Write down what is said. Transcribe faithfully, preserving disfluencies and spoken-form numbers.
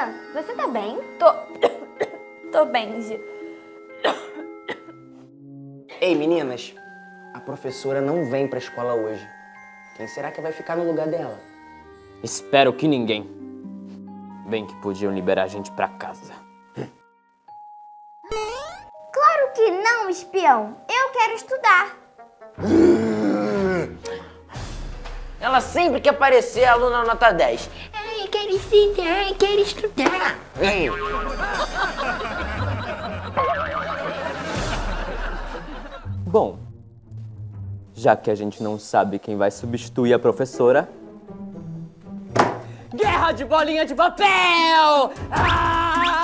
Professora, você tá bem? Tô... Tô bem, Gi. Ei, meninas, a professora não vem pra escola hoje. Quem será que vai ficar no lugar dela? Espero que ninguém. Bem que podiam liberar a gente pra casa. Claro que não, espião. Eu quero estudar. Ela sempre quer parecer aluna nota dez. Ai, eu quero estudar, eu quero estudar. Bom, já que a gente não sabe quem vai substituir a professora... Guerra de bolinha de papel! Ah!